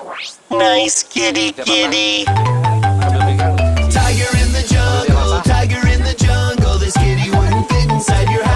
Nice kitty, kitty. Tiger in the jungle, this kitty wouldn't fit inside your house.